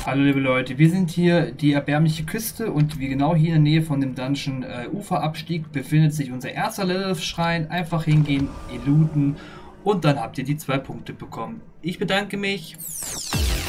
Hallo liebe Leute, wir sind hier die erbärmliche Küste und wie genau hier in der Nähe von dem Dungeon Uferabstieg befindet sich unser erster Lilith-Schrein. Einfach hingehen, ihn looten und dann habt ihr die 2 Punkte bekommen. Ich bedanke mich.